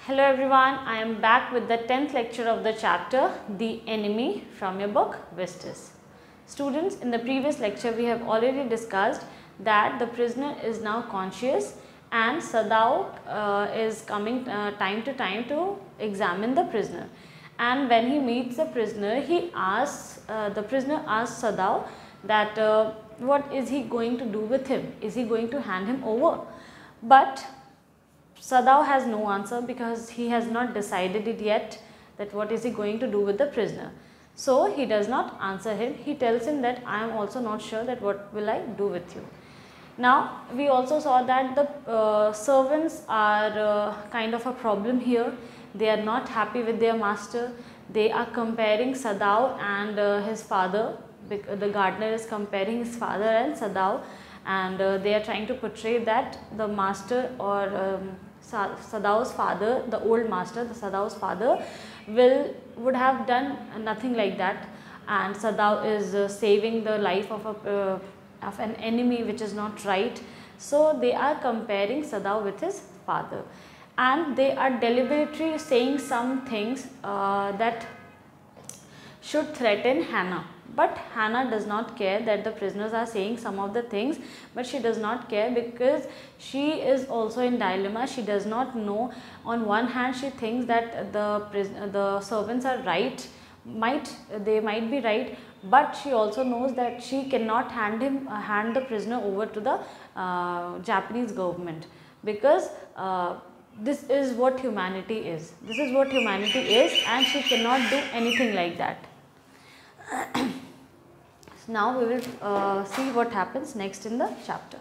Hello everyone, I am back with the 10th lecture of the chapter The Enemy from your book Vistas. Students, in the previous lecture we have already discussed that the prisoner is now conscious and Sadao is coming time to time to examine the prisoner. And when he meets the prisoner, the prisoner asks Sadao that what is he going to do with him? Is he going to hand him over? But Sadao has no answer because he has not decided it yet that what is he going to do with the prisoner. So he does not answer him. He tells him that I am also not sure that what will I do with you. Now we also saw that the servants are kind of a problem here. They are not happy with their master. They are comparing Sadao and his father. The gardener is comparing his father and Sadao, and they are trying to portray that the master or Sadao's father, the old master, the Sadao's father would have done nothing like that, and Sadao is saving the life of an enemy, which is not right. So they are comparing Sadao with his father, and they are deliberately saying some things that should threaten Hannah. But Hannah does not care that the prisoners are saying some of the things, but she does not care because she is also in dilemma. She does not know. On one hand, she thinks that the servants are right, they might be right, but she also knows that she cannot hand the prisoner over to the Japanese government, because this is what humanity is. This is what humanity is, and she cannot do anything like that. Now we will see what happens next in the chapter.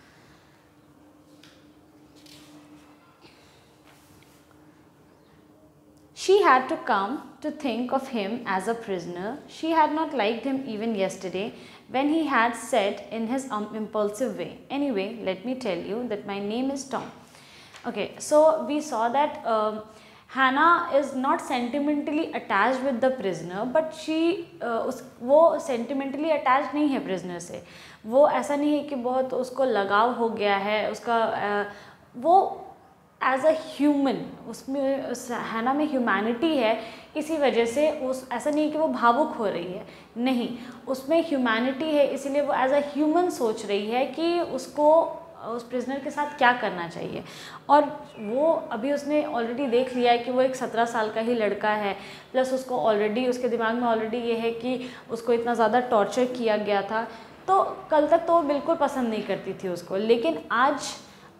She had to come to think of him as a prisoner. She had not liked him even yesterday when he had said in his impulsive way, "Anyway, let me tell you that my name is Tom." Okay, so we saw that Hannah is not sentimentally attached with the prisoner, but वो sentimentally attached नहीं है prisoner से. वो ऐसा नहीं है कि बहुत उसको लगाव हो गया है उसका, वो as a human, उसमें Hannah में humanity है, इसी वजह से ऐसा नहीं है कि वो भावुक हो रही है, नहीं, उसमें humanity है, इसीलिए वो as a human सोच रही है कि उसको उस प्रिजनर के साथ क्या करना चाहिए. और वो अभी उसने ऑलरेडी देख लिया है कि वो एक 17 साल का ही लड़का है, प्लस उसको ऑलरेडी उसके दिमाग में ऑलरेडी ये है कि उसको इतना ज़्यादा टॉर्चर किया गया था. तो कल तक तो वो बिल्कुल पसंद नहीं करती थी उसको, लेकिन आज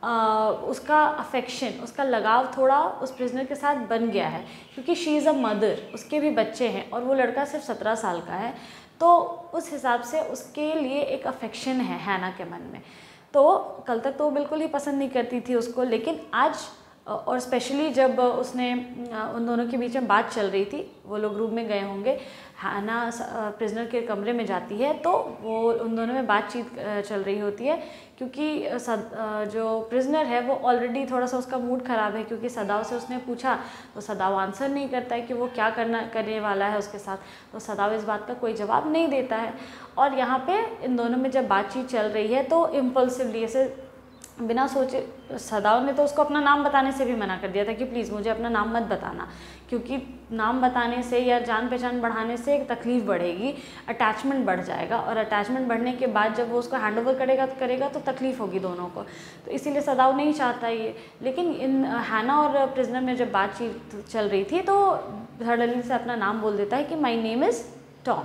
उसका अफेक्शन, उसका लगाव थोड़ा उस प्रिजनर के साथ बन गया है, क्योंकि शी इज़ अ मदर, उसके भी बच्चे हैं और वो लड़का सिर्फ 17 साल का है. तो उस हिसाब से उसके लिए एक अफेक्शन है हैना के मन में. तो कल तक तो बिल्कुल ही पसंद नहीं करती थी उसको, लेकिन आज, और स्पेशली जब उसने उन दोनों के बीच में बात चल रही थी, वो लोग रूम में गए होंगे, हैना प्रिजनर के कमरे में जाती है, तो वो उन दोनों में बातचीत चल रही होती है, क्योंकि जो प्रिजनर है वो ऑलरेडी थोड़ा सा उसका मूड ख़राब है, क्योंकि सदाव से उसने पूछा तो सदाव आंसर नहीं करता है कि वो क्या करने वाला है उसके साथ. तो सदाव इस बात का कोई जवाब नहीं देता है. और यहाँ पे इन दोनों में जब बातचीत चल रही है तो इम्पल्सिवली ऐसे बिना सोचे सदाव ने तो उसको अपना नाम बताने से भी मना कर दिया था कि प्लीज़ मुझे अपना नाम मत बताना, क्योंकि नाम बताने से या जान पहचान बढ़ाने से एक तकलीफ़ बढ़ेगी, अटैचमेंट बढ़ जाएगा, और अटैचमेंट बढ़ने के बाद जब वो उसको हैंड ओवर करेगा तो तकलीफ़ होगी दोनों को. तो इसीलिए सदाव नहीं चाहता ये. लेकिन इन हैना और प्रिजनर में जब बातचीत चल रही थी तो सडनली से अपना नाम बोल देता है कि माई नेम इज़ टॉम.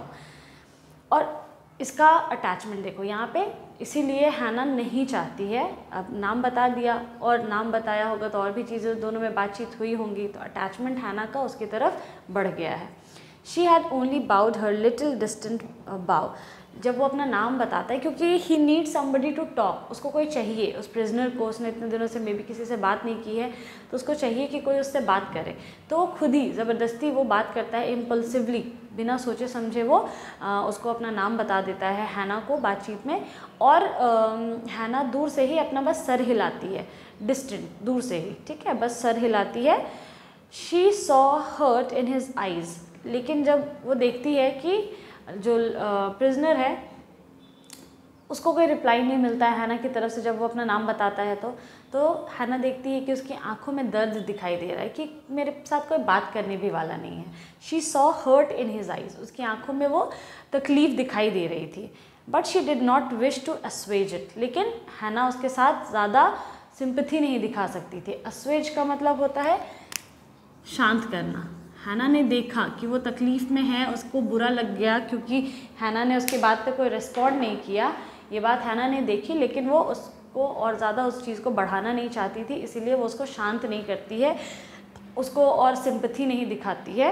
और इसका अटैचमेंट देखो यहाँ पे, इसीलिए हैना नहीं चाहती है. अब नाम बता दिया, और नाम बताया होगा तो और भी चीज़ें दोनों में बातचीत हुई होंगी, तो अटैचमेंट हैना का उसकी तरफ बढ़ गया है. She had only bowed her little distant bow. जब वो अपना नाम बताता है, क्योंकि he need somebody to talk, उसको कोई चाहिए, उस प्रिजनर को, उसने इतने दिनों से मे बी किसी से बात नहीं की है, तो उसको चाहिए कि कोई उससे बात करे. तो वो खुद ही ज़बरदस्ती वो बात करता है, इम्पल्सिवली, बिना सोचे समझे वो उसको अपना नाम बता देता है हैना को बातचीत में. और हैना दूर से ही अपना बस सर हिलाती है, डिस्टेंट, दूर से ही, ठीक है, बस सर हिलाती है. She saw hurt in his eyes. लेकिन जब वो देखती है कि जो प्रिजनर है उसको कोई रिप्लाई नहीं मिलता है हैना की तरफ से जब वो अपना नाम बताता है तो हैना देखती है कि उसकी आंखों में दर्द दिखाई दे रहा है कि मेरे साथ कोई बात करने भी वाला नहीं है। She saw hurt in his eyes, उसकी आंखों में वो तकलीफ़ दिखाई दे रही थी। But she did not wish to assuage it, लेकिन हैना उसके साथ ज़्यादा सिंपैथी नहीं दिखा सकती थी। अस्वेज का मतलब होता है शांत करना। हैना ने देखा कि वो तकलीफ़ में है, उसको बुरा लग गया क्योंकि हैना ने उसकी बात पे कोई रिस्पॉन्ड नहीं किया। ये बात हैना ने देखी, लेकिन वो उसको और ज़्यादा उस चीज़ को बढ़ाना नहीं चाहती थी, इसीलिए वो उसको शांत नहीं करती है, उसको और सिंपैथी नहीं दिखाती है।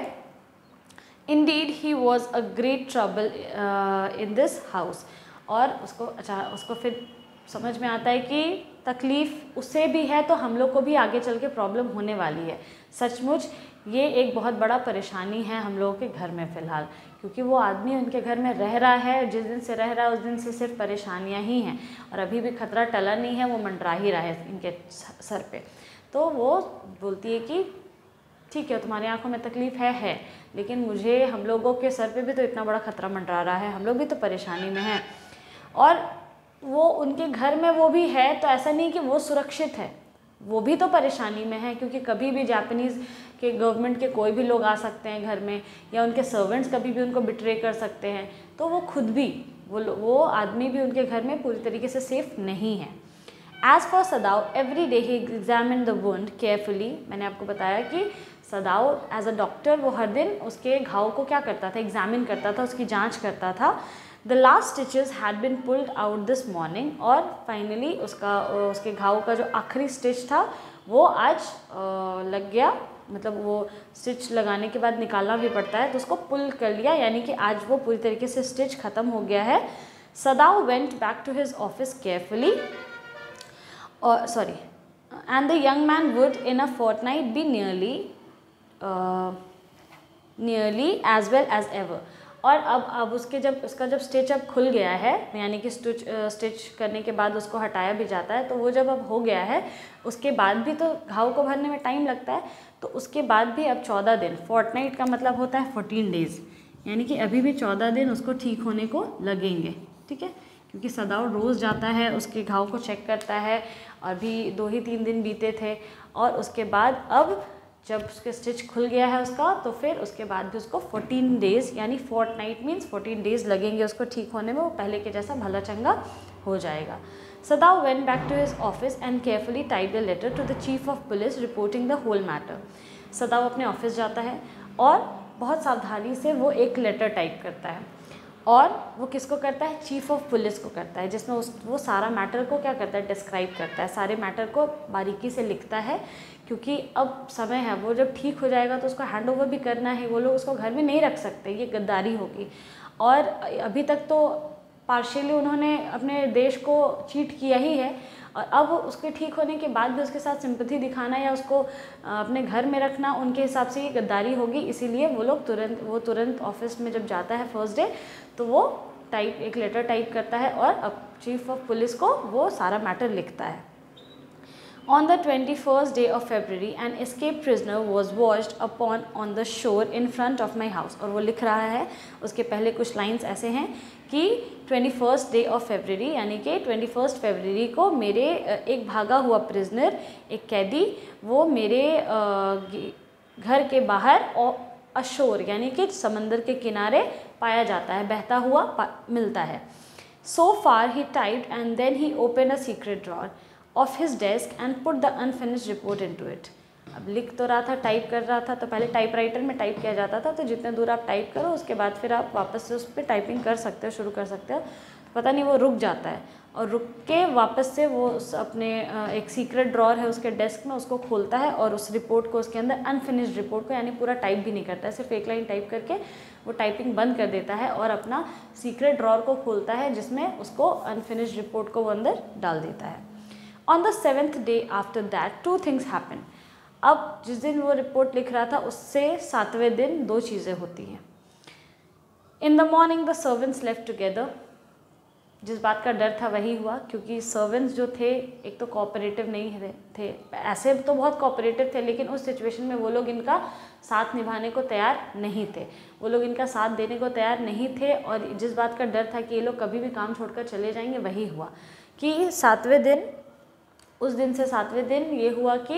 Indeed he was a great trouble in this house. और उसको फिर समझ में आता है कि तकलीफ़ उससे भी है तो हम लोग को भी आगे चल के प्रॉब्लम होने वाली है। सचमुच ये एक बहुत बड़ा परेशानी है हम लोगों के घर में फ़िलहाल, क्योंकि वो आदमी उनके घर में रह रहा है, जिस दिन से रह रहा है उस दिन से सिर्फ परेशानियां ही हैं और अभी भी खतरा टला नहीं है, वो मंडरा ही रहा है इनके सर पे। तो वो बोलती है कि ठीक है, तुम्हारी आंखों में तकलीफ़ है, लेकिन मुझे हम लोगों के सर पे भी तो इतना बड़ा खतरा मंडरा रहा है, हम लोग भी तो परेशानी में हैं। और वो उनके घर में वो भी है, तो ऐसा नहीं कि वो सुरक्षित है, वो भी तो परेशानी में है, क्योंकि कभी भी जापानीज़ के गवर्नमेंट के कोई भी लोग आ सकते हैं घर में, या उनके सर्वेंट्स कभी भी उनको बिट्रे कर सकते हैं। तो वो खुद भी वो आदमी भी उनके घर में पूरी तरीके से सेफ़ नहीं है। As for Sadao, every day he examine the wound carefully. मैंने आपको बताया कि सदाव एज अ डॉक्टर वो हर दिन उसके घाव को क्या करता था, एग्जामिन करता था, उसकी जाँच करता था। The last stitches had been pulled out this morning, और फाइनली उसके घाव का जो आखिरी स्टिच था वो आज लग गया। मतलब वो स्टिच लगाने के बाद निकालना भी पड़ता है, तो उसको पुल कर लिया, यानी कि आज वो पूरी तरीके से स्टिच ख़त्म हो गया है। Sadao went back to his office carefully, and the young man would in a fortnight be nearly as well as ever. और अब उसका जब स्टिच अब खुल गया है, यानी कि स्टिच करने के बाद उसको हटाया भी जाता है, तो वो जब अब हो गया है, उसके बाद भी तो घाव को भरने में टाइम लगता है, तो उसके बाद भी अब 14 दिन, फोर्टनाइट का मतलब होता है 14 डेज़, यानी कि अभी भी 14 दिन उसको ठीक होने को लगेंगे। ठीक है, क्योंकि सदाव रोज़ जाता है, उसके घाव को चेक करता है, अभी 2 ही 3 दिन बीते थे, और उसके बाद अब जब उसके स्टिच खुल गया है उसका, तो फिर उसके बाद भी उसको 14 डेज़, यानी फोर्टनाइट मीन्स 14 डेज़ लगेंगे उसको ठीक होने में, वो पहले के जैसा भला चंगा हो जाएगा। Sadao went back to his office and carefully typed a letter to the chief of police reporting the whole matter. Sadao अपने ऑफिस जाता है और बहुत सावधानी से वो एक लेटर टाइप करता है, और वो किसको करता है, चीफ ऑफ पुलिस को करता है, जिसमें वो सारा मैटर को क्या करता है, डिस्क्राइब करता है, सारे मैटर को बारीकी से लिखता है, क्योंकि अब समय है, वो जब ठीक हो जाएगा तो उसको हैंड ओवर भी करना है, वो लोग उसको घर में नहीं रख सकते, ये गद्दारी होगी। और अभी तक तो पार्शियली उन्होंने अपने देश को चीट किया ही है, और अब उसके ठीक होने के बाद भी उसके साथ सिंपैथी दिखाना या उसको अपने घर में रखना उनके हिसाब से ये गद्दारी होगी। इसीलिए वो लोग तुरंत ऑफिस में जब जाता है फर्स्ट डे, तो वो एक लेटर टाइप करता है और अब चीफ ऑफ पुलिस को वो सारा मैटर लिखता है। On the 21st day of February, an escaped prisoner was washed upon on the shore in front of my house। और वो लिख रहा है, उसके पहले कुछ लाइंस ऐसे हैं कि 21st day of February, यानी कि 21 फरवरी को मेरे एक भागा हुआ प्रिजनर, एक कैदी, वो मेरे घर के बाहर अशोर यानी कि समंदर के किनारे पाया जाता है, बहता हुआ मिलता है। So far he typed and then he opened a secret drawer of his desk and put the unfinished report into it। अब लिख तो रहा था, टाइप कर रहा था, तो पहले टाइपराइटर में टाइप किया जाता था, तो जितने दूर आप टाइप करो उसके बाद फिर आप वापस से उस पर टाइपिंग कर सकते हो, शुरू कर सकते हो। पता नहीं वो रुक जाता है, और रुक के वापस से वो अपने एक सीक्रेट ड्रॉअर है उसके डेस्क में, उसको खोलता है और उस रिपोर्ट को, उसके अंदर अनफिनिश्ड रिपोर्ट को, यानी पूरा टाइप भी नहीं करता है, सिर्फ एक लाइन टाइप करके वो टाइपिंग बंद कर देता है और अपना सीक्रेट ड्रॉअर को खोलता है, जिसमें उसको अनफिनिश्ड रिपोर्ट को वो अंदर डाल देता है। On the 7th day after that 2 things happen। अब जिस दिन वो रिपोर्ट लिख रहा था उससे 7वें दिन 2 चीज़ें होती हैं। In the morning the servants left together, जिस बात का डर था वही हुआ, क्योंकि सर्वेंट्स जो थे एक तो कोऑपरेटिव नहीं थे, ऐसे तो बहुत कोऑपरेटिव थे लेकिन उस सिचुएशन में वो लोग इनका साथ निभाने को तैयार नहीं थे, वो लोग इनका साथ देने को तैयार नहीं थे। और जिस बात का डर था कि ये लोग कभी भी काम छोड़कर चले जाएंगे वही हुआ कि 7वें दिन, उस दिन से 7वें दिन ये हुआ कि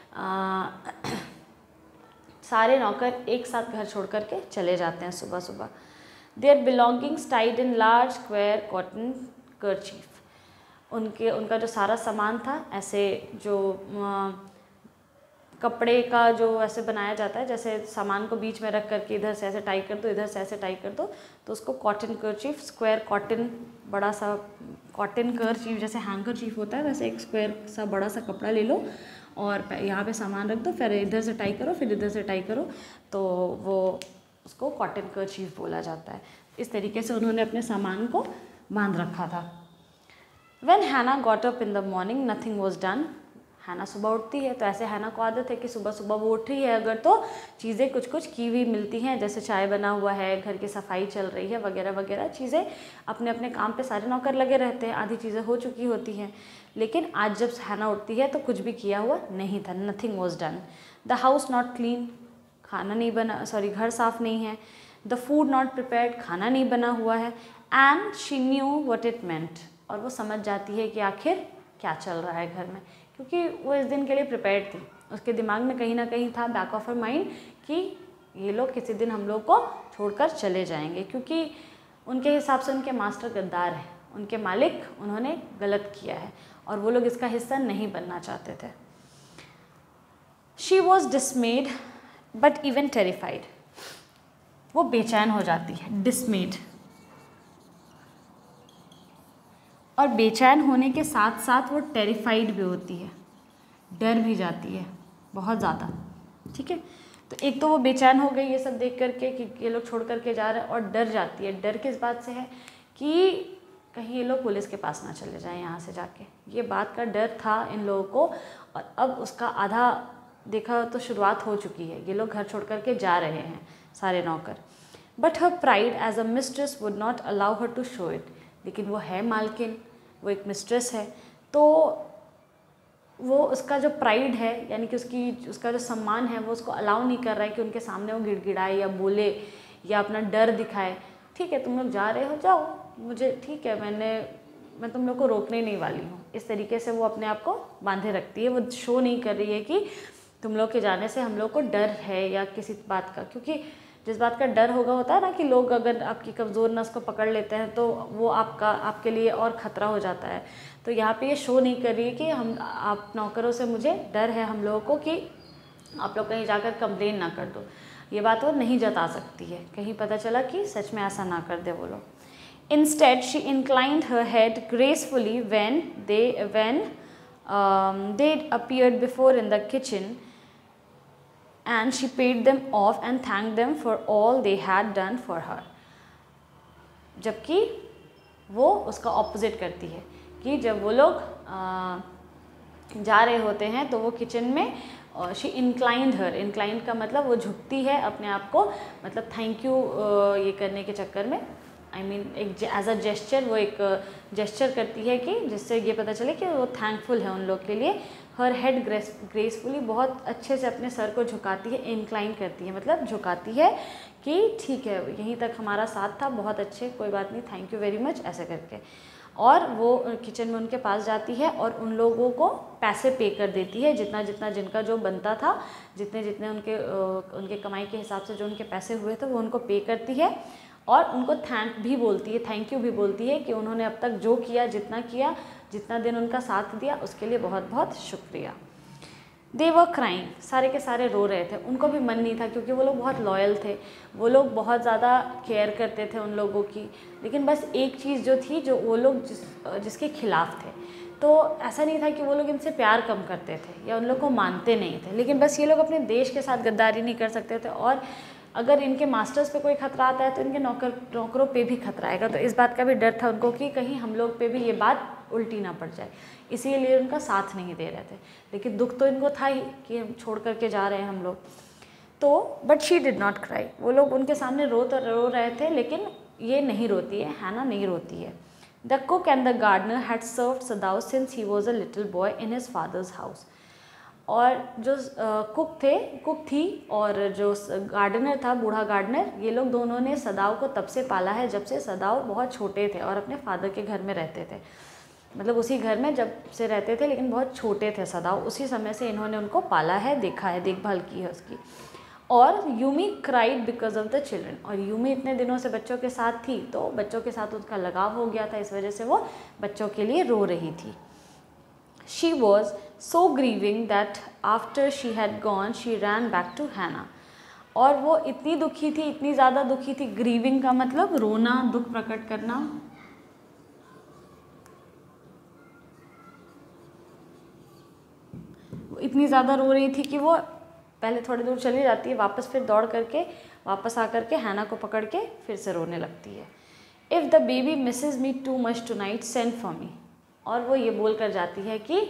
सारे नौकर एक साथ घर छोड़ कर के चले जाते हैं सुबह सुबह। Their belongings tied in large square cotton kerchief, उनका जो सारा सामान था ऐसे जो कपड़े का जो ऐसे बनाया जाता है, जैसे सामान को बीच में रख करके इधर से ऐसे टाई कर दो, इधर से ऐसे टाई कर दो, तो उसको कॉटन कर्चीफ, स्क्वायर कॉटन, बड़ा सा कॉटन कर्चीफ जैसे हैंकरचीफ होता है वैसे एक स्क्वायर सा बड़ा सा कपड़ा ले लो और यहाँ पे सामान रख दो, फिर इधर से टाई करो, फिर इधर से टाई करो, तो वो उसको कॉटन कर्चीफ बोला जाता है। इस तरीके से उन्होंने अपने सामान को बांध रखा था। When Hannah got up in the morning, nothing was done. हैना सुबह उठती है तो ऐसे हैना को आदत है कि सुबह सुबह वो उठ रही है अगर तो चीज़ें कुछ कुछ की हुई मिलती हैं, जैसे चाय बना हुआ है, घर की सफाई चल रही है वगैरह वगैरह चीज़ें, अपने अपने काम पे सारे नौकर लगे रहते हैं, आधी चीज़ें हो चुकी होती हैं। लेकिन आज जब हैना उठती है तो कुछ भी किया हुआ नहीं था, nothing was done. The house not clean, खाना नहीं बना, सॉरी घर साफ़ नहीं है। द फूड नॉट प्रिपेयर्ड, खाना नहीं बना हुआ है। And she knew what it meant, और वो समझ जाती है कि आखिर क्या चल रहा है घर में, क्योंकि वो इस दिन के लिए प्रिपेयर्ड थी। उसके दिमाग में कहीं ना कहीं था, बैक ऑफ हर माइंड, कि ये लोग किसी दिन हम लोग को छोड़कर चले जाएंगे, क्योंकि उनके हिसाब से उनके मास्टर गद्दार हैं, उनके मालिक उन्होंने गलत किया है और वो लोग इसका हिस्सा नहीं बनना चाहते थे। She was dismayed but even terrified, वो बेचैन हो जाती है, डिसमेड, और बेचैन होने के साथ साथ वो टेरिफाइड भी होती है, डर भी जाती है बहुत ज़्यादा। ठीक है, तो एक तो वो बेचैन हो गई ये सब देख करके कि ये लोग छोड़ करके जा रहे हैं, और डर जाती है। डर किस बात से है कि कहीं ये लोग पुलिस के पास ना चले जाएं यहाँ से जाके, ये बात का डर था इन लोगों को। और अब उसका आधा देखा तो शुरुआत हो चुकी है, ये लोग घर छोड़ करके जा रहे हैं सारे नौकर। But her pride as a mistress would not allow her to show it, लेकिन वो है मालकिन, वो एक मिस्ट्रेस है, तो वो उसका जो प्राइड है यानी कि उसका जो सम्मान है वो उसको अलाउ नहीं कर रहा है कि उनके सामने वो गिड़गिड़ाए या बोले या अपना डर दिखाए। ठीक है, तुम लोग जा रहे हो, जाओ, मुझे ठीक है, मैं तुम लोग को रोकने नहीं वाली हूँ। इस तरीके से वो अपने आप को बांधे रखती है, वो शो नहीं कर रही है कि तुम लोग के जाने से हम लोग को डर है या किसी बात का, क्योंकि जिस बात का डर होता है ना कि लोग अगर आपकी कमज़ोर नस को पकड़ लेते हैं तो वो आपके लिए और ख़तरा हो जाता है। तो यहाँ पे ये शो नहीं कर रही है कि आप नौकरों से मुझे डर है हम लोगों को कि आप लोग कहीं जाकर कंप्लेन ना कर दो, ये बात वो नहीं जता सकती है, कहीं पता चला कि सच में ऐसा ना कर दे वो लोग। Instead she inclined her head gracefully when they appeared before in the kitchen and she paid them off and thanked them for all they had done for her। जबकि वो उसका ऑपोजिट करती है कि जब वो लोग जा रहे होते हैं तो वो किचन में शी इंक्लाइंड हर, इंक्लाइंड का मतलब वो झुकती है अपने आप को, मतलब थैंक यू ये करने के चक्कर में, आई मीन एक एज अ जेस्चर, वो एक जेस्चर करती है कि जिससे ये पता चले कि वो थैंकफुल है उन लोग के लिए। हर हेड ग्रेसफुली, बहुत अच्छे से अपने सर को झुकाती है, इंक्लाइन करती है मतलब झुकाती है कि ठीक है यहीं तक हमारा साथ था, बहुत अच्छे, कोई बात नहीं, थैंक यू वेरी मच, ऐसे करके। और वो किचन में उनके पास जाती है और उन लोगों को पैसे पे कर देती है, जितना जितना जिनका जो बनता था, जितने जितने उनके कमाई के हिसाब से जो उनके पैसे हुए थे वो उनको पे करती है, और उनको थैंक भी बोलती है, थैंक यू भी बोलती है कि उन्होंने अब तक जो किया, जितना दिन उनका साथ दिया उसके लिए बहुत बहुत शुक्रिया। दे वर क्राइंग, सारे के सारे रो रहे थे, उनको भी मन नहीं था क्योंकि वो लोग बहुत लॉयल थे, वो लोग बहुत ज़्यादा केयर करते थे उन लोगों की, लेकिन बस एक चीज़ जो थी जो वो लोग जिसके खिलाफ थे, तो ऐसा नहीं था कि वो लोग इनसे प्यार कम करते थे या उन लोग को मानते नहीं थे, लेकिन बस ये लोग अपने देश के साथ गद्दारी नहीं कर सकते थे, और अगर इनके मास्टर्स पे कोई खतरा आता है तो इनके नौकरों पे भी खतरा आएगा, तो इस बात का भी डर था उनको कि कहीं हम लोग पे भी ये बात उल्टी ना पड़ जाए, इसीलिए उनका साथ नहीं दे रहे थे। लेकिन दुख तो इनको था ही कि हम छोड़ करके जा रहे हैं हम लोग, तो but she did not cry, वो लोग उनके सामने रो रहे थे लेकिन ये नहीं रोती है, हैना नहीं रोती है। The cook and the gardener had served Sadao since he was a little boy in his father's house. और जो कुक थी और जो गार्डनर था, बूढ़ा गार्डनर, ये लोग दोनों ने सदाव को तब से पाला है जब से सदाव बहुत छोटे थे और अपने फादर के घर में रहते थे। मतलब उसी घर में जब से रहते थे, लेकिन बहुत छोटे थे सदाव, उसी समय से इन्होंने उनको पाला है, देखा है, देखभाल की है उसकी। और Yumi cried because of the children, और यूमी इतने दिनों से बच्चों के साथ थी तो बच्चों के साथ उसका लगाव हो गया था, इस वजह से वो बच्चों के लिए रो रही थी। She was so grieving that after she had gone, she ran back to Hannah. और वो इतनी दुखी थी, इतनी ज़्यादा दुखी थी। ग्रीविंग का मतलब रोना, दुख प्रकट करना। वो इतनी ज़्यादा रो रही थी कि वो पहले थोड़ी दूर चली जाती है, वापस फिर दौड़ करके वापस आकर के हैना को पकड़ के फिर से रोने लगती है। If the baby misses me too much tonight, send for me. और वो ये बोल कर जाती है कि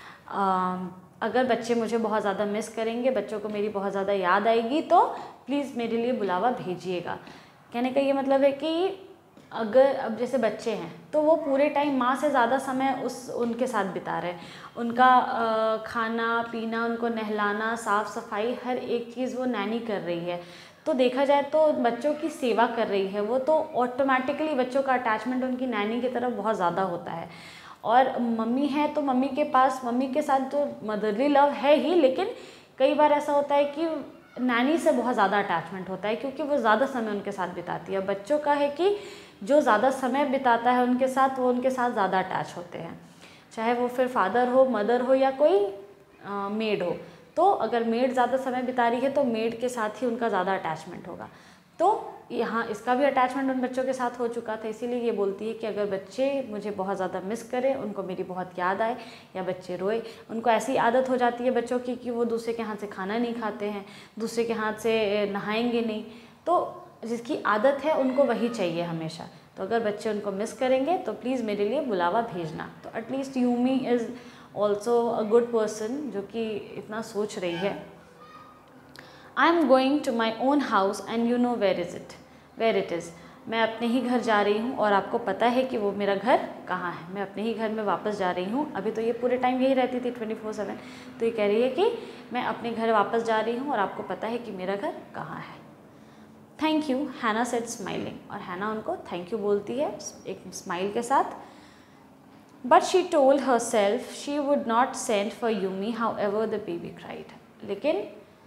अगर बच्चे मुझे बहुत ज़्यादा मिस करेंगे, बच्चों को मेरी बहुत ज़्यादा याद आएगी, तो प्लीज़ मेरे लिए बुलावा भेजिएगा। कहने का ये मतलब है कि अगर अब जैसे बच्चे हैं तो वो पूरे टाइम माँ से ज़्यादा समय उनके साथ बिता रहे हैं, उनका खाना पीना, उनको नहलाना, साफ़ सफाई, हर एक चीज़ वो नैनी कर रही है। तो देखा जाए तो बच्चों की सेवा कर रही है वो, तो ऑटोमेटिकली बच्चों का अटैचमेंट उनकी नैनी की तरफ बहुत ज़्यादा होता है। और मम्मी है तो मम्मी के पास, मम्मी के साथ तो मदरली लव है ही, लेकिन कई बार ऐसा होता है कि नैनी से बहुत ज़्यादा अटैचमेंट होता है क्योंकि वो ज़्यादा समय उनके साथ बिताती है। बच्चों का है कि जो ज़्यादा समय बिताता है उनके साथ, वो उनके साथ ज़्यादा अटैच होते हैं, चाहे वो फिर फादर हो, मदर हो या कोई मेड हो। तो अगर मेड ज़्यादा समय बिता रही है तो मेड के साथ ही उनका ज़्यादा अटैचमेंट होगा। तो यहाँ इसका भी अटैचमेंट उन बच्चों के साथ हो चुका था, इसीलिए ये बोलती है कि अगर बच्चे मुझे बहुत ज़्यादा मिस करें, उनको मेरी बहुत याद आए या बच्चे रोए, उनको ऐसी आदत हो जाती है बच्चों की कि वो दूसरे के हाथ से खाना नहीं खाते हैं, दूसरे के हाथ से नहाएंगे नहीं, तो जिसकी आदत है उनको वही चाहिए हमेशा। तो अगर बच्चे उनको मिस करेंगे तो प्लीज़ मेरे लिए बुलावा भेजना। तो at least Yumi is also a good person जो कि इतना सोच रही है। I am going to my own house and you know where it is. मैं अपने ही घर जा रही हूँ और आपको पता है कि वो मेरा घर कहाँ है। मैं अपने ही घर में वापस जा रही हूँ। अभी तो ये पूरे टाइम यही रहती थी 24/7, तो ये कह रही है कि मैं अपने घर वापस जा रही हूँ और आपको पता है कि मेरा घर कहाँ है। Thank you, Hana said smiling, और हैना उनको थैंक यू बोलती है एक स्माइल के साथ। But she told herself she would not send for Yumi however the baby cried. लेकिन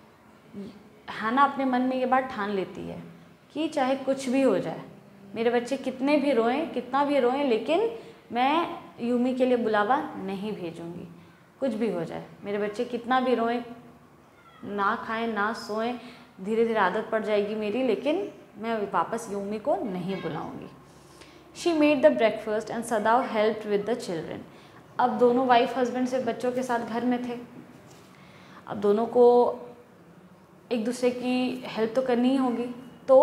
हैना अपने मन में ये बात ठान लेती है कि चाहे कुछ भी हो जाए, मेरे बच्चे कितने भी रोएं, कितना भी रोएं, लेकिन मैं यूमी के लिए बुलावा नहीं भेजूंगी। कुछ भी हो जाए, मेरे बच्चे कितना भी रोएं, ना खाएं ना सोएं, धीरे धीरे आदत पड़ जाएगी मेरी, लेकिन मैं वापस यूमी को नहीं बुलाऊंगी। She made the breakfast and Sadao helped with the children. अब दोनों वाइफ हस्बैंड से बच्चों के साथ घर में थे, अब दोनों को एक दूसरे की हेल्प तो करनी ही होगी। तो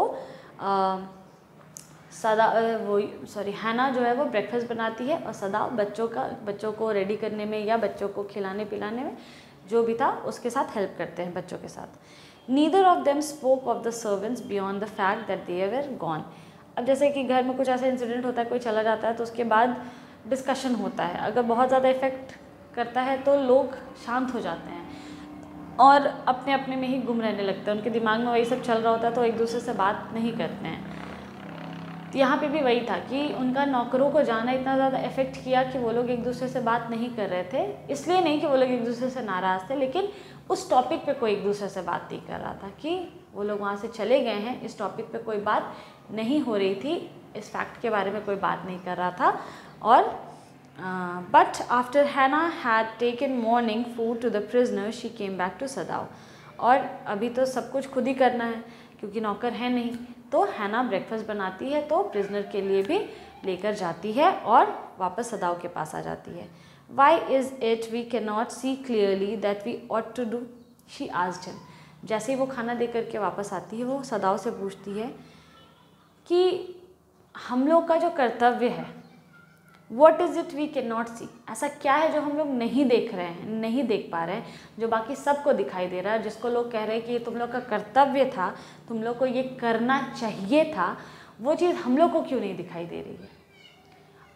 हैना जो है वो ब्रेकफास्ट बनाती है और सदाव बच्चों को रेडी करने में या बच्चों को खिलाने पिलाने में जो भी था उसके साथ हेल्प करते हैं बच्चों के साथ। Neither of them spoke of the servants beyond the fact that they were gone. अब जैसे कि घर में कुछ ऐसा इंसिडेंट होता है, कोई चला जाता है तो उसके बाद डिस्कशन होता है, अगर बहुत ज़्यादा इफेक्ट करता है तो लोग शांत हो जाते हैं और अपने अपने में ही गुम रहने लगते हैं, उनके दिमाग में वही सब चल रहा होता है तो एक दूसरे से बात नहीं करते हैं। तो यहाँ पे भी वही था कि उनका नौकरों को जाना इतना ज़्यादा इफेक्ट किया कि वो लोग एक दूसरे से बात नहीं कर रहे थे। इसलिए नहीं कि वो लोग एक दूसरे से नाराज़ थे, लेकिन उस टॉपिक पे कोई एक दूसरे से बात नहीं कर रहा था कि वो लोग वहाँ से चले गए हैं, इस टॉपिक पे कोई बात नहीं हो रही थी, इस फैक्ट के बारे में कोई बात नहीं कर रहा था। और but after Hana had taken morning food to the prisoner she came back to Sadao. और अभी तो सब कुछ खुद ही करना है क्योंकि नौकर है नहीं, तो हैना ब्रेकफास्ट बनाती है तो प्रिजनर के लिए भी लेकर जाती है और वापस सदाव के पास आ जाती है। Why is it we can not see clearly that we ought to do, she asked him. जैसे ही वो खाना दे करके वापस आती है वो सदाव से पूछती है कि हम लोग का जो कर्तव्य है, what is it we can not see, ऐसा क्या है जो हम लोग नहीं देख रहे हैं, नहीं देख पा रहे हैं, जो बाकी सबको दिखाई दे रहा है, जिसको लोग कह रहे हैं कि ये तुम लोग का कर्तव्य था, तुम लोग को ये करना चाहिए था, वो चीज़ हम लोग को क्यों नहीं दिखाई दे रही है।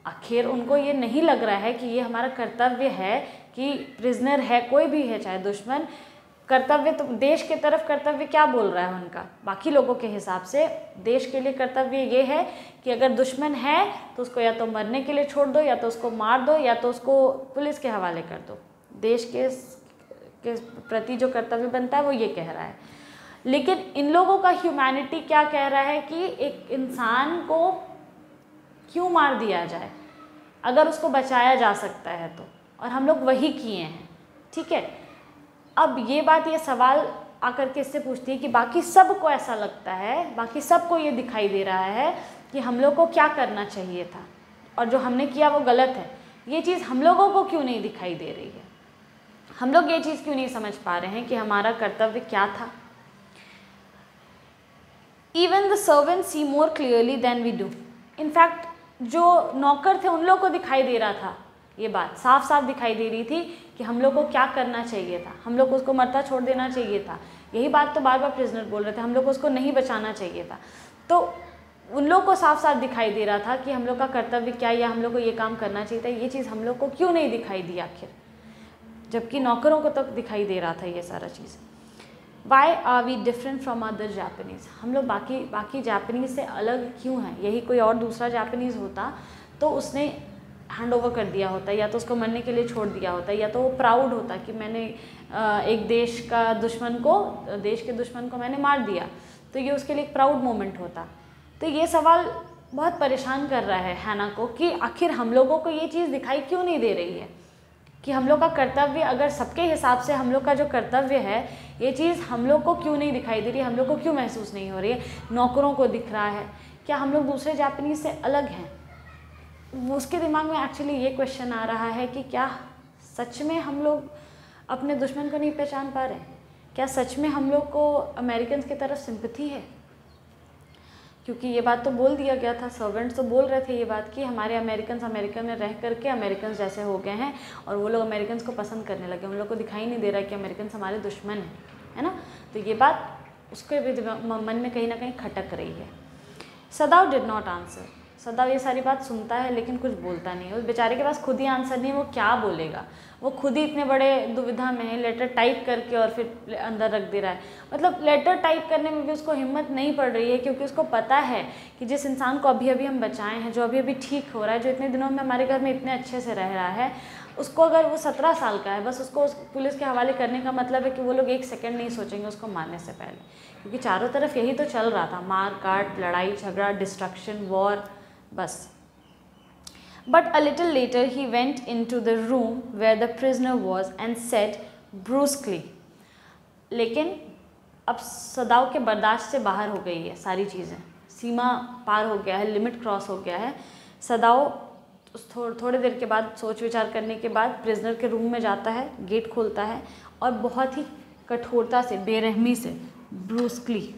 आखिर उनको ये नहीं लग रहा है कि ये हमारा कर्तव्य है कि प्रिजनर है कोई भी है चाहे दुश्मन, कर्तव्य तो देश के तरफ कर्तव्य क्या बोल रहा है उनका, बाकी लोगों के हिसाब से देश के लिए कर्तव्य ये है कि अगर दुश्मन है तो उसको या तो मरने के लिए छोड़ दो, या तो उसको मार दो, या तो उसको पुलिस के हवाले कर दो। देश के प्रति जो कर्तव्य बनता है वो ये कह रहा है। लेकिन इन लोगों का ह्यूमैनिटी क्या कह रहा है कि एक इंसान को क्यों मार दिया जाए अगर उसको बचाया जा सकता है तो, और हम लोग वही किए हैं। ठीक है, अब ये बात, ये सवाल आकर के इससे पूछती है कि बाकी सबको ऐसा लगता है, बाकी सबको ये दिखाई दे रहा है कि हम लोग को क्या करना चाहिए था और जो हमने किया वो गलत है। ये चीज़ हम लोगों को क्यों नहीं दिखाई दे रही है? हम लोग ये चीज़ क्यों नहीं समझ पा रहे हैं कि हमारा कर्तव्य क्या था? Even the servants see more clearly than we do. In fact, जो नौकर थे उन लोग को दिखाई दे रहा था, ये बात साफ साफ दिखाई दे रही थी कि हम लोग को क्या करना चाहिए था। हम लोग को उसको मरता छोड़ देना चाहिए था। यही बात तो बार बार प्रिजनर बोल रहे थे, हम लोग को उसको नहीं बचाना चाहिए था। तो उन लोग को साफ साफ दिखाई दे रहा था कि हम लोग का कर्तव्य क्या, या हम लोग को ये काम करना चाहिए था। ये चीज़ हम लोग को क्यों नहीं दिखाई दी आखिर, जबकि नौकरों को तक दिखाई दे रहा था ये सारा चीज़। Why are we different from other Japanese? हम लोग बाकी जापानीज़ से अलग क्यों हैं? यही कोई और दूसरा जापानीज़ होता तो उसने हैंड ओवर कर दिया होता, या तो उसको मरने के लिए छोड़ दिया होता, या तो वो प्राउड होता कि मैंने एक देश के दुश्मन को मैंने मार दिया, तो ये उसके लिए एक प्राउड मोमेंट होता। तो ये सवाल बहुत परेशान कर रहा है हैना को कि आखिर हम लोगों को ये चीज़ दिखाई क्यों नहीं दे रही है कि हम लोग का कर्तव्य, अगर सबके हिसाब से हम लोग का जो कर्तव्य है, ये चीज़ हम लोग को क्यों नहीं दिखाई दे रही, हम लोग को क्यों महसूस नहीं हो रही है? नौकरों को दिख रहा है। क्या हम लोग दूसरे जापानीज़ से अलग हैं? उसके दिमाग में एक्चुअली ये क्वेश्चन आ रहा है कि क्या सच में हम लोग अपने दुश्मन को नहीं पहचान पा रहे? क्या सच में हम लोग को अमेरिकन की तरफ सिंपैथी है? क्योंकि ये बात तो बोल दिया गया था, सर्वेंट्स तो बोल रहे थे ये बात कि हमारे अमेरिकन में रह करके अमेरिकन जैसे हो गए हैं और वो लोग अमेरिकन को पसंद करने लगे। उन लोग को दिखाई नहीं दे रहा है कि अमेरिकन हमारे दुश्मन हैं, है ना? तो ये बात उसके भी मन में कहीं ना कहीं खटक रही है। Sadao did not answer. Sadao ये सारी बात सुनता है लेकिन कुछ बोलता नहीं है। उस बेचारे के पास खुद ही आंसर नहीं है, वो क्या बोलेगा? वो खुद ही इतने बड़े दुविधा में है, लेटर टाइप करके और फिर अंदर रख दे रहा है। मतलब लेटर टाइप करने में भी उसको हिम्मत नहीं पड़ रही है, क्योंकि उसको पता है कि जिस इंसान को अभी अभी हम बचाए हैं, जो अभी अभी ठीक हो रहा है, जो इतने दिनों में हमारे घर में इतने अच्छे से रह रहा है, उसको अगर वो 17 साल का है, बस उसको पुलिस के हवाले करने का मतलब है कि वो लोग एक सेकंड नहीं सोचेंगे उसको मारने से पहले, क्योंकि चारों तरफ यही तो चल रहा था, मार काट, लड़ाई झगड़ा, डिस्ट्रक्शन, वॉर, बस। But a little later he went into the room where the prisoner was and said brusquely, लेकिन अब सदाव के बर्दाश्त से बाहर हो गई है सारी चीज़ें, सीमा पार हो गया है, लिमिट क्रॉस हो गया है। सदाव थोड़ी देर के बाद सोच विचार करने के बाद प्रिजनर के रूम में जाता है, गेट खोलता है और बहुत ही कठोरता से, बेरहमी से, ब्रूस्कली,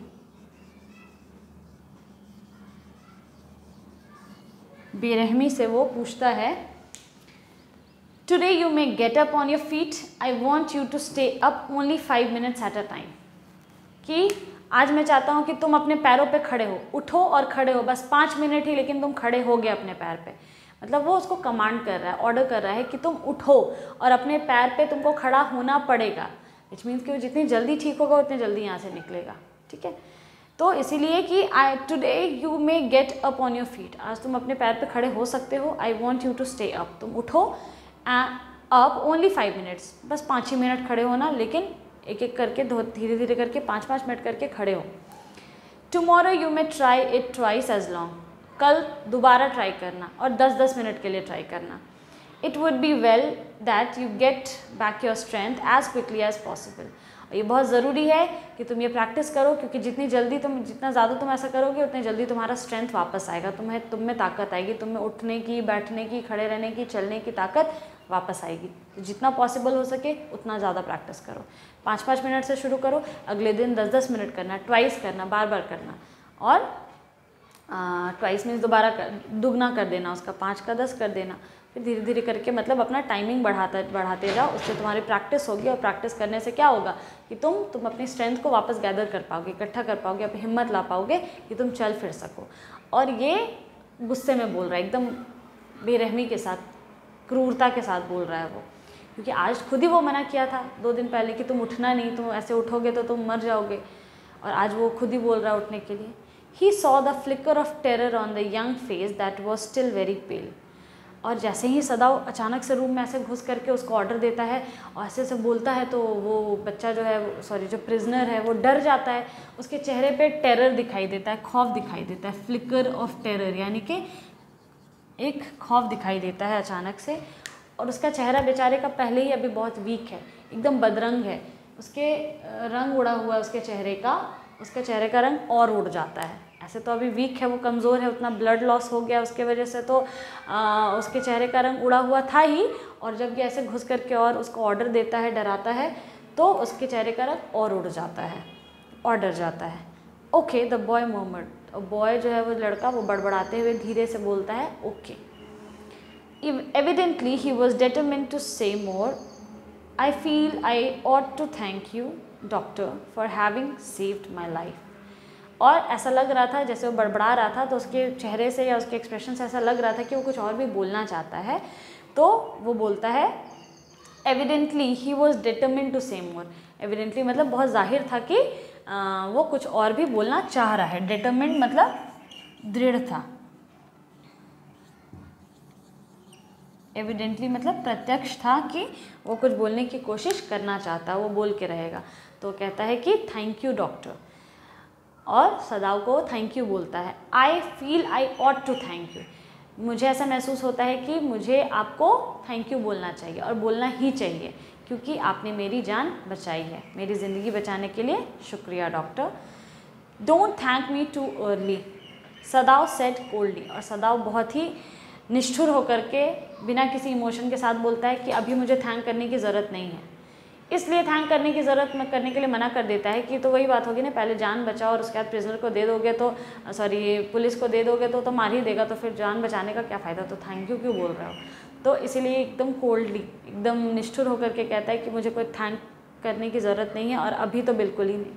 बेरहमी से वो पूछता है, today you may get up on your feet, I want you to stay up only 5 minutes at a time. कि आज मैं चाहता हूँ कि तुम अपने पैरों पे खड़े हो, उठो और खड़े हो, बस 5 मिनट ही, लेकिन तुम खड़े हो गए अपने पैर पे। मतलब वो उसको कमांड कर रहा है, ऑर्डर कर रहा है कि तुम उठो और अपने पैर पे तुमको खड़ा होना पड़ेगा। विच मीन्स कि वो जितनी जल्दी ठीक होगा उतनी जल्दी यहाँ से निकलेगा। ठीक है, तो इसीलिए कि today you may get up on your feet, आज तुम अपने पैर पे खड़े हो सकते हो। I want you to stay up, तुम उठो अप ओनली 5 minutes, बस 5 ही मिनट खड़े होना, लेकिन एक एक करके धीरे धीरे करके 5-5 मिनट करके खड़े हो। Tomorrow you may try it twice as long, कल दोबारा ट्राई करना और 10-10 मिनट के लिए ट्राई करना। It would be well that you get back your strength as quickly as possible. और ये बहुत ज़रूरी है कि तुम ये प्रैक्टिस करो, क्योंकि जितना ज़्यादा तुम ऐसा करोगे उतनी जल्दी तुम्हारा स्ट्रेंथ वापस आएगा, तुम में ताकत आएगी, तुम में उठने की, बैठने की, खड़े रहने की, चलने की ताकत वापस आएगी। तो जितना पॉसिबल हो सके उतना ज़्यादा प्रैक्टिस करो। 5-5 मिनट से शुरू करो, अगले दिन 10-10 मिनट करना, ट्वाइस करना, बार बार करना, और ट्वाइस मीन्स दुगना कर देना उसका, 5 का 10 कर देना। फिर धीरे धीरे करके मतलब अपना टाइमिंग बढ़ाते जाओ, उससे तुम्हारी प्रैक्टिस होगी, और प्रैक्टिस करने से क्या होगा कि तुम अपनी स्ट्रेंथ को वापस गैदर कर पाओगे, इकट्ठा कर पाओगे, अपनी हिम्मत ला पाओगे कि तुम चल फिर सको। और ये गुस्से में बोल रहा है, एकदम बेरहमी के साथ, क्रूरता के साथ बोल रहा है वो, क्योंकि आज खुद ही वो मना किया था 2 दिन पहले कि तुम उठना नहीं, तुम ऐसे उठोगे तो तुम मर जाओगे, और आज वो खुद ही बोल रहा है उठने के लिए। He saw the flicker of terror on the young face that was still very pale. और जैसे ही सदाव अचानक से रूम में ऐसे घुस करके उसको ऑर्डर देता है और ऐसे से बोलता है, तो वो बच्चा जो है, सॉरी जो प्रिजनर है, वो डर जाता है। उसके चेहरे पे टेरर दिखाई देता है, खौफ दिखाई देता है, फ्लिकर ऑफ टेरर, यानी कि एक खौफ दिखाई देता है अचानक से। और उसका चेहरा बेचारे का पहले ही अभी बहुत वीक है, एकदम बदरंग है, उसके रंग उड़ा हुआ है उसके चेहरे का, उसके चेहरे का रंग और उड़ जाता है। ऐसे तो अभी वीक है, वो कमज़ोर है, उतना ब्लड लॉस हो गया उसके वजह से, तो उसके चेहरे का रंग उड़ा हुआ था ही, और जब ये ऐसे घुस करके और उसको ऑर्डर देता है, डराता है, तो उसके चेहरे का रंग और उड़ जाता है और डर जाता है। Okay the boy moment, boy जो है वो लड़का, वो बड़बड़ाते हुए धीरे से बोलता है okay. Evidently he was determined to say more. I feel I ought to thank you doctor for having saved my life. और ऐसा लग रहा था जैसे वो बड़बड़ा रहा था, तो उसके चेहरे से या उसके एक्सप्रेशन से ऐसा लग रहा था कि वो कुछ और भी बोलना चाहता है। तो वो बोलता है evidently he was determined to say more. Evidently मतलब बहुत जाहिर था कि वो कुछ और भी बोलना चाह रहा है। डिटरमिन्ड मतलब दृढ़ था, एविडेंटली मतलब प्रत्यक्ष था कि वो कुछ बोलने की कोशिश करना चाहता, वो बोल के रहेगा। तो कहता है कि थैंक यू डॉक्टर, और सदाव को थैंक यू बोलता है। I feel I ought to thank you, मुझे ऐसा महसूस होता है कि मुझे आपको थैंक यू बोलना चाहिए, और बोलना ही चाहिए, क्योंकि आपने मेरी जान बचाई है, मेरी ज़िंदगी बचाने के लिए शुक्रिया doctor. Don't thank me too early, Sadao said coldly, और सदाव बहुत ही निष्ठुर होकर के बिना किसी इमोशन के साथ बोलता है कि अभी मुझे थैंक करने की ज़रूरत नहीं है। इसलिए थैंक करने की ज़रूरत में करने के लिए मना कर देता है कि तो वही बात होगी ना, पहले जान बचाओ और उसके बाद प्रिजनर को दे दोगे तो, सॉरी पुलिस को दे दोगे तो मार ही देगा, तो फिर जान बचाने का क्या फ़ायदा, तो थैंक यू क्यों बोल रहे हो। तो इसीलिए एकदम कोल्डली, एकदम निष्ठुर होकर के कहता है कि मुझे कोई थैंक करने की ज़रूरत नहीं है, और अभी तो बिल्कुल ही नहीं।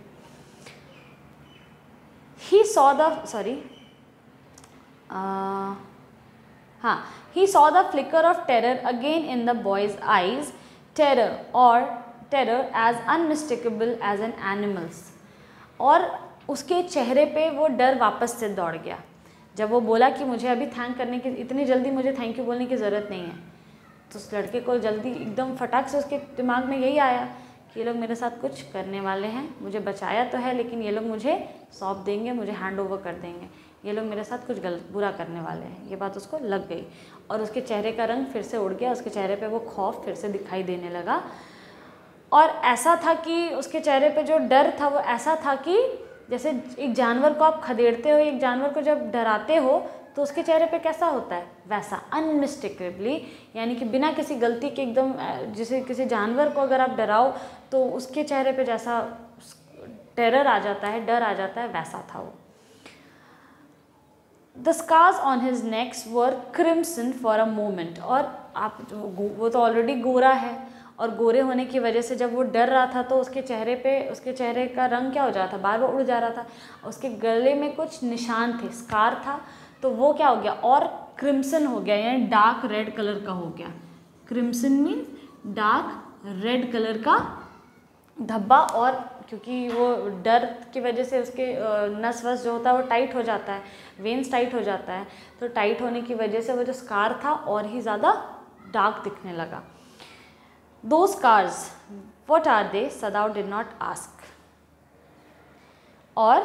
He saw the he saw the flicker of terror again in the boy's eyes, terror as unmistakable as an animal's। और उसके चेहरे पे वो डर वापस से दौड़ गया जब वो बोला कि मुझे अभी थैंक करने की, इतनी जल्दी मुझे थैंक यू बोलने की ज़रूरत नहीं है। तो उस लड़के को जल्दी एकदम फटाक से उसके दिमाग में यही आया कि ये लोग मेरे साथ कुछ करने वाले हैं, मुझे बचाया तो है लेकिन ये लोग मुझे सौंप देंगे, मुझे हैंड ओवर कर देंगे, ये लोग मेरे साथ कुछ गलत बुरा करने वाले हैं। ये बात उसको लग गई, और उसके चेहरे का रंग फिर से उड़ गया, उसके चेहरे पे वो खौफ फिर से दिखाई देने लगा। और ऐसा था कि उसके चेहरे पे जो डर था वो ऐसा था कि जैसे एक जानवर को आप खदेड़ते हो, एक जानवर को जब डराते हो तो उसके चेहरे पे कैसा होता है, वैसा अनमिस्टेकेबली, यानी कि बिना किसी गलती के एकदम, जैसे किसी जानवर को अगर आप डराओ तो उसके चेहरे पे जैसा टेरर आ जाता है, डर आ जाता है, वैसा था वो। The scars on his necks were crimson for a moment। और आप वो तो ऑलरेडी गोरा है, और गोरे होने की वजह से जब वो डर रहा था तो उसके चेहरे पे, उसके चेहरे का रंग क्या हो जाता था, बार बार उड़ जा रहा था। उसके गले में कुछ निशान थे, स्कार था, तो वो क्या हो गया और क्रिम्सन हो गया, यानी डार्क रेड कलर का हो गया। Crimson mean dark red colour का धब्बा, और क्योंकि वो डर की वजह से उसके नस वस जो होता है वो टाइट हो जाता है, वेन्स टाइट हो जाता है, तो टाइट होने की वजह से वो जो स्कार था और ही ज़्यादा डार्क दिखने लगा। Those scars what are they, Sadao did not ask. और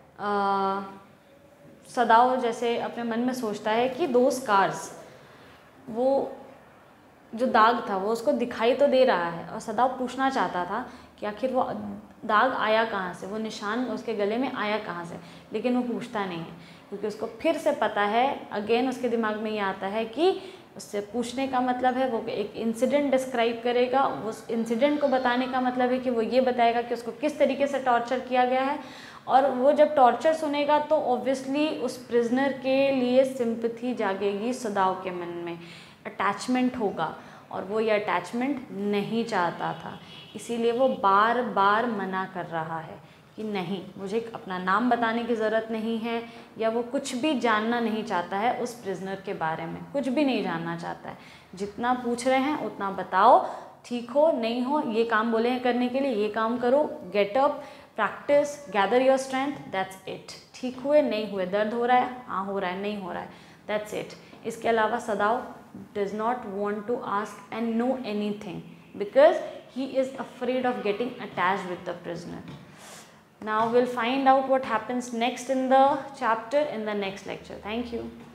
सदाव जैसे अपने मन में सोचता है कि दो स्कार्स, वो जो दाग था वो उसको दिखाई तो दे रहा है, और सदाव पूछना चाहता था कि आखिर वो दाग आया कहाँ से, वो निशान उसके गले में आया कहाँ से, लेकिन वो पूछता नहीं है क्योंकि उसको फिर से पता है, अगेन उसके दिमाग में ये आता है कि उससे पूछने का मतलब है वो एक इंसिडेंट डिस्क्राइब करेगा, उस इंसिडेंट को बताने का मतलब है कि वो ये बताएगा कि उसको किस तरीके से टॉर्चर किया गया है। और वो जब टॉर्चर सुनेगा तो ऑब्वियसली उस प्रिजनर के लिए सिंपैथी जागेगी सदाव के मन में, अटैचमेंट होगा, और वो ये अटैचमेंट नहीं चाहता था, इसीलिए वो बार बार मना कर रहा है कि नहीं, मुझे अपना नाम बताने की ज़रूरत नहीं है, या वो कुछ भी जानना नहीं चाहता है उस प्रिजनर के बारे में, कुछ भी नहीं जानना चाहता है। जितना पूछ रहे हैं उतना बताओ, ठीक हो नहीं हो, ये काम बोले हैं करने के लिए ये काम करो, get up, practice, gather your strength, that's it. ठीक हुए नहीं हुए, दर्द हो रहा है, हाँ हो रहा है, नहीं हो रहा है, दैट्स इट। इसके अलावा Sadao does not want to ask and know anything because he is afraid of getting attached with the prisoner. Now we'll find out what happens next in the chapter in the next lecture. Thank you.